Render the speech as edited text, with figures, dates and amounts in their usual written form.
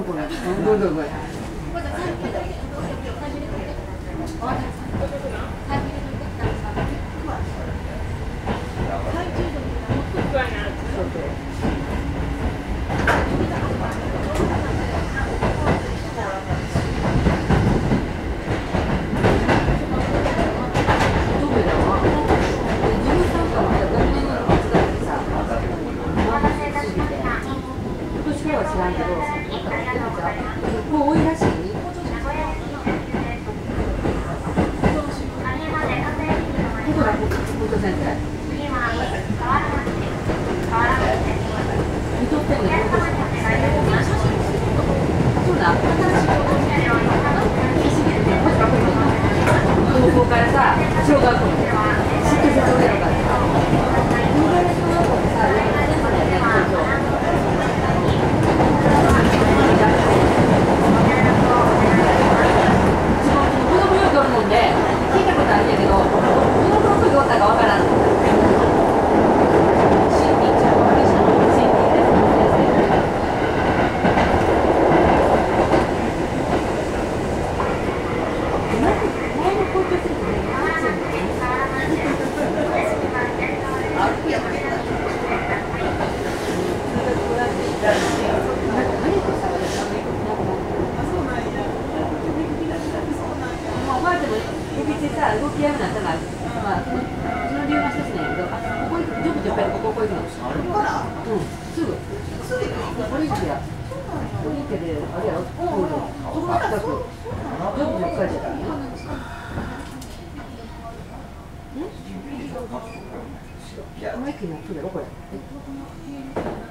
これ。どうぞこれ。もう多いらしい。ここだ、ここ先生。見とってんね。そうだ。高校からさ、小学校まで。しっかりした上のからさ。小学校でさ、動きやめなったら、まあ、その理由の一つなんやけど、ここ行く、ジョブジョブやるここ行くの。すぐ。これ行くや。これ行ってで、あれやろ、プール。そこが近く、ジョブジョブ書いてたんや。マイクになってるやろ、これ。